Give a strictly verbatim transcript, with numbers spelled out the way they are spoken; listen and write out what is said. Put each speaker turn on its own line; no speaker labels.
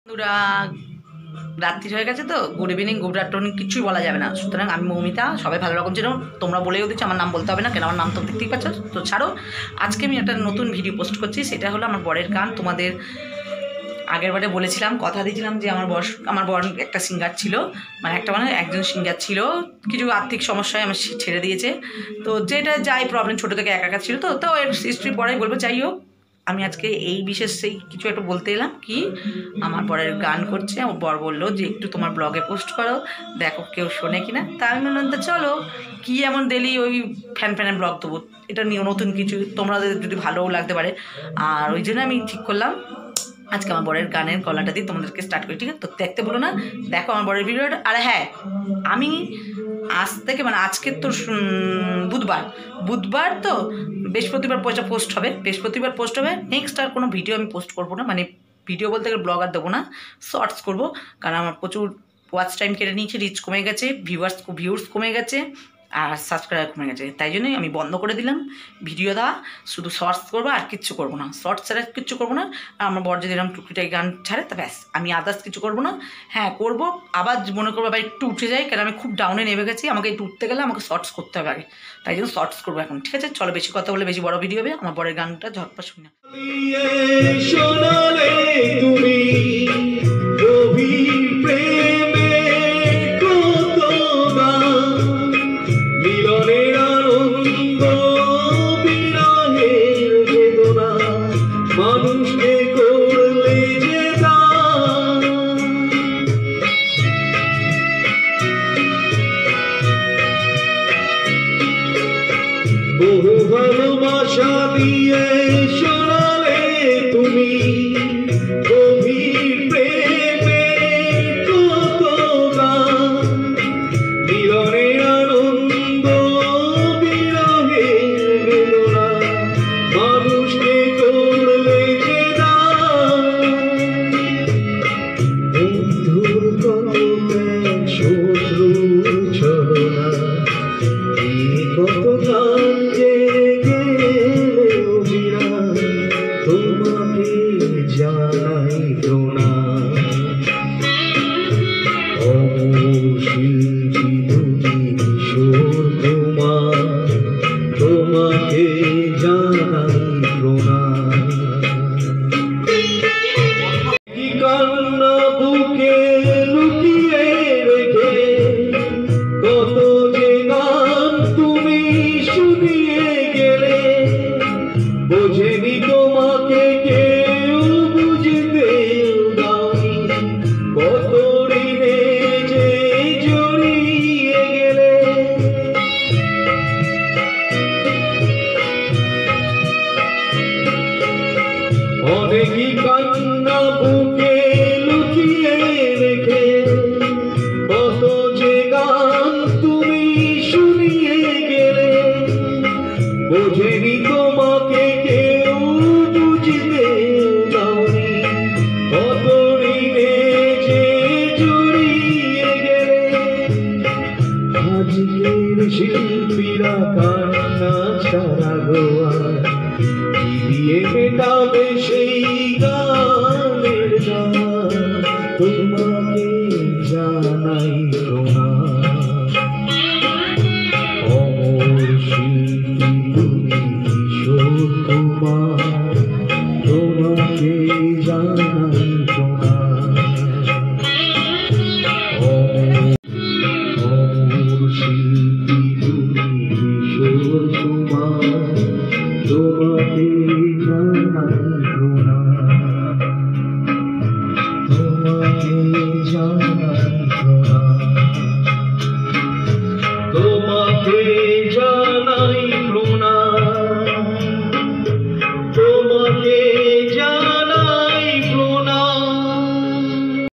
বন্ধুরা রাত্রি হয়ে গেছে তো গুড ইভিনিং গুড আফটারনুন কিছুই বলা যাবে না। সুতরাং আমি মৌমিতা, সবাই ভালো রকম ছিল। তোমরা বলেও দিচ্ছ আমার নাম বলতে হবে না, কেন আমার নাম তো দেখতেই পাচ্ছ। তো ছাড়ো, আজকে আমি একটা নতুন ভিডিও পোস্ট করছি। সেটা হলো আমার বরের গান। তোমাদের আগের বারে বলেছিলাম, কথা দিয়েছিলাম যে আমার বর আমার বর একটা সিঙ্গার ছিল, মানে একটা মানে একজন সিঙ্গার ছিল, কিছু আর্থিক সমস্যায় আমার ছেড়ে দিয়েছে। তো যেটা যাই প্রবলেম, ছোটো থেকে একা একা ছিল, তো তো এর হিস্ট্রি পরে বলবো। যাই হোক, আমি আজকে এই বিশেষ সেই কিছু একটু বলতে এলাম কি, আমার বরের গান করছে। আমার বর বললো যে একটু তোমার ব্লগে পোস্ট করো, দেখো কেউ শোনে কিনা। তা আমি বললাম তো চলো, কি এমন ডেলি ওই ফ্যান ফ্যানের ব্লগ দেবো, এটা নিয়ে নতুন কিছু তোমাদের যদি ভালোও লাগতে পারে। আর ওই জন্য আমি ঠিক করলাম আজকে আমার বরের গানের গলাটা দিয়ে তোমাদেরকে স্টার্ট করি, ঠিক আছে? তো দেখতে বলো না, দেখো আমার বরের ভিডিওটা। আর হ্যাঁ, আমি আজ থেকে মানে আজকের তো বুধবার বুধবার তো বৃহস্পতিবার পয়সা পোস্ট হবে, বৃহস্পতিবার পোস্ট হবে। নেক্সট আর কোনো ভিডিও আমি পোস্ট করবো না, মানে ভিডিও বলতে গেলে ব্লগ আর দেবো না, শর্টস করবো। কারণ আমার প্রচুর ওয়াচ টাইম কেটে নিয়েছে, রিচ কমে গেছে, ভিউয়ার্স ভিউর্স কমে গেছে, আর সাবস্ক্রাইবার কমে গেছে। তাই জন্যই আমি বন্ধ করে দিলাম ভিডিও দেওয়া, শুধু শর্টস করবো আর কিচ্ছু করবো না। শর্টস ছাড়া কিচ্ছু করবো না। আর আমার বর যদি এরকম টুকটাকি গান ছাড়ে তা ব্যাস, আমি আদার্স কিছু করবো না। হ্যাঁ করবো, আবার মনে করবো আবার একটু উঠে যাই, কারণ আমি খুব ডাউনে নেমে গেছি। আমাকে একটু উঠতে গেলে আমাকে শর্টস করতে হবে আগে, তাই জন্য শর্টস করবো এখন, ঠিক আছে? চলো, বেশি কথা বলে বেশি বড় ভিডিও হবে। আমার বরের গানটা ঝটপট শুনে
বহু ভালোবাসা দিয়ে শোনালে তুমি গভীর প্রেমে কত গান, মিলনের আনন্দ বিরহের বেদনা, মানুষকে করলে যে দান। বন্ধুর কত শত্রুর ছলনা, কত গান যে গেলে অবিরাম, তোমাকে জানাই প্রণাম। অমরশিল্পী তুমি কিশোর কুমার, তোমাকে জানাই প্রণাম। কি কান্না বুকে লুকিয়ে রেখে, কত যে গান তুমি শুনিয়ে গেলে, বোঝেনি তোমাকে কেউ, বুঝতে দাওনি, কত ঋণে যে জড়িয়ে গেলে। অনেকই কান্না বুকে লুকিয়ে রেখে, কত যে গান তুমি শুনিয়ে গেলে, বোঝেনি তোমাকে কেউ, বুঝতে দাওনি, কত ঋণে যে জড়িয়ে গেলে। আজকের শিল্পীরা কান্না ছাড়া গোয়ার, কি দিয়ে মেটাবে সেই গানের গান, তোমাকে জানাই প্রণাম। অমর শিল্পী তুমি কিশোর কুমার, তোমাকে